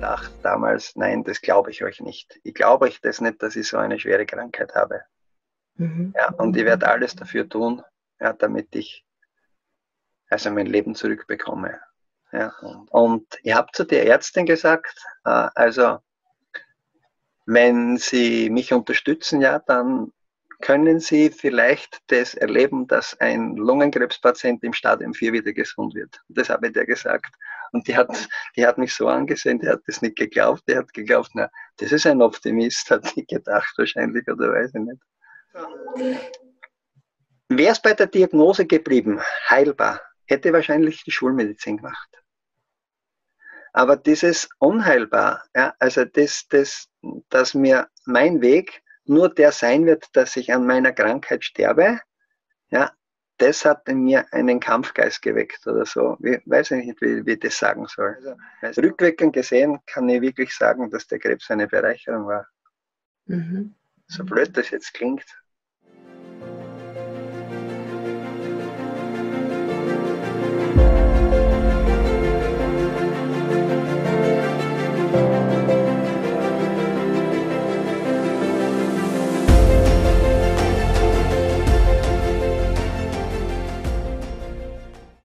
gedacht damals, nein, das glaube ich euch nicht. Ich glaube euch das nicht, dass ich so eine schwere Krankheit habe. Ja, und ich werde alles dafür tun, ja, damit ich also mein Leben zurückbekomme. Ja, und ich habe zu der Ärztin gesagt, also wenn Sie mich unterstützen, ja, dann können Sie vielleicht das erleben, dass ein Lungenkrebspatient im Stadium 4 wieder gesund wird. Das habe ich der gesagt. Und die hat mich so angesehen, die hat das nicht geglaubt, die hat geglaubt, na, das ist ein Optimist, hat die gedacht wahrscheinlich, oder weiß ich nicht. Wäre es bei der Diagnose geblieben, heilbar, hätte wahrscheinlich die Schulmedizin gemacht. Aber dieses unheilbar, ja, also dass mir mein Weg nur der sein wird, dass ich an meiner Krankheit sterbe, ja, das hat in mir einen Kampfgeist geweckt oder so. Ich weiß nicht, wie ich das sagen soll. Also, rückwirkend gesehen kann ich wirklich sagen, dass der Krebs eine Bereicherung war. So blöd das jetzt klingt.